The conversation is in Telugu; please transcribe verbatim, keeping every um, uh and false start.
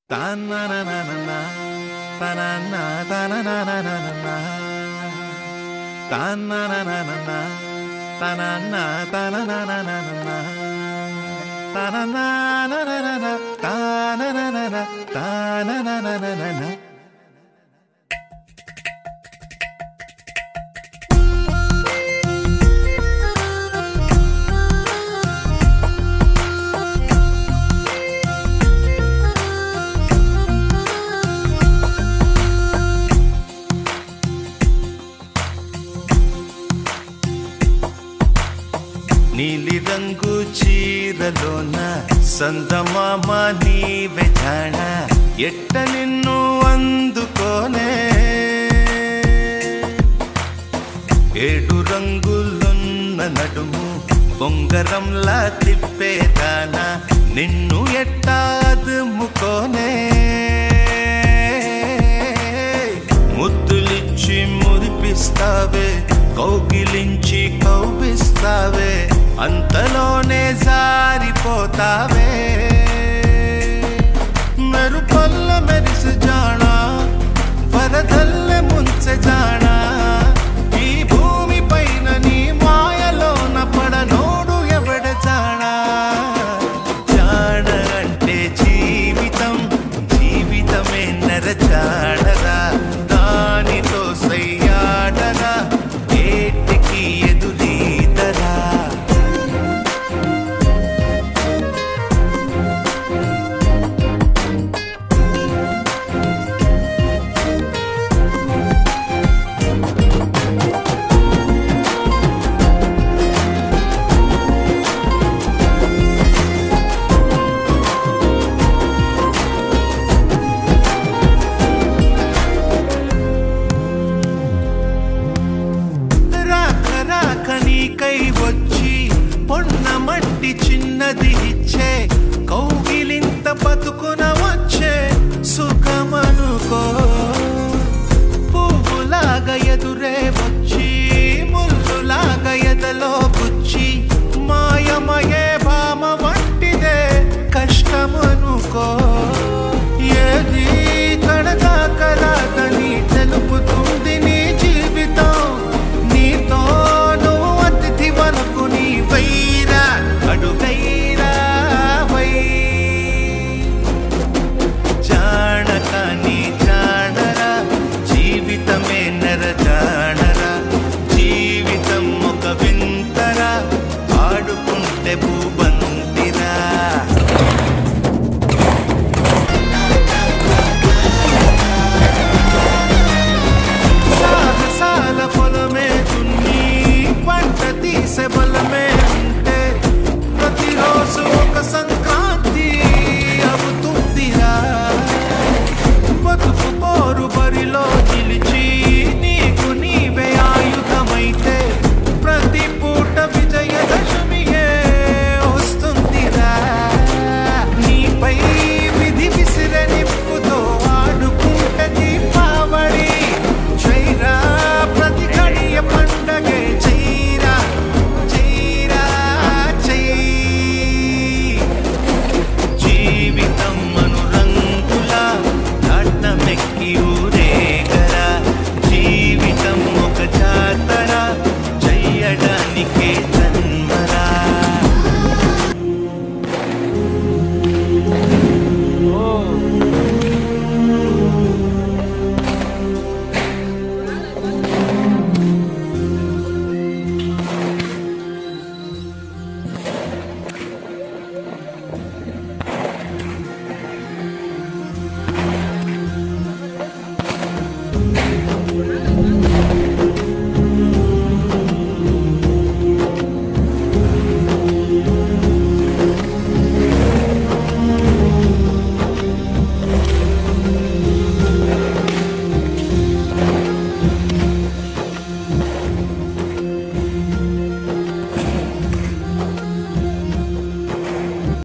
నీలి రంగు చీరలోన సందమామ నీవే జాణ ఎట్ట నిన్ను అందుకోనే ఏడు రంగులున్న నడుము బొంగరంలా తిప్పేదానా నిన్ను ఎట్టా అదుముకోనే ముద్దులిచ్చి మురిపిస్తావే కౌగిలించి కౌగిస్తావే అంతలోనే జారిపోతావే మెరుపల్ల మెరిసి జానా వరదల్లె ముంచె జానా ఈ భూమి పైన నీ మాయలోన పడనోడు ఎవడ జానా జాన అంటే జీవితం జీవితమే నర జాడరా దానితో సయ్యాడరా ఏటికి ఎదురీదరా కై వచ్చి పొన్న మట్టి చిన్నది ఇచ్చే కౌగిలింత బతుకున వచ్చే సుఖమనుకో పువ్వులాగా ఎదురే వచ్చి ముల్లులాగా ఎదలో గుచ్చి మాయమయే భామ వంటిదే కష్టమనుకో